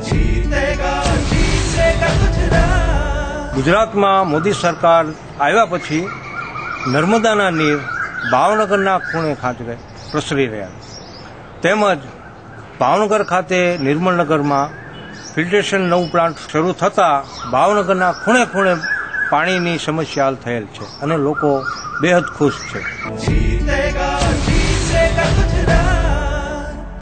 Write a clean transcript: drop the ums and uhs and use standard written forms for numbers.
ગુજરાતમાં મોદી સરકાર આવ્યા પછી નર્મદાના નીર ભાવનગરના ખૂણે ખાંચરે પ્રસરી રહ્યા તેમજ ભાવનગર ખાતે નિર્મલનગરમાં ફિલ્ટ્રેશન નવું પ્લાન્ટ શરૂ થતાં ભાવનગરના ખૂણે ખૂણે પાણીની સમસ્યા હલ થયેલ છે અને લોકો બેહદ ખુશ છે।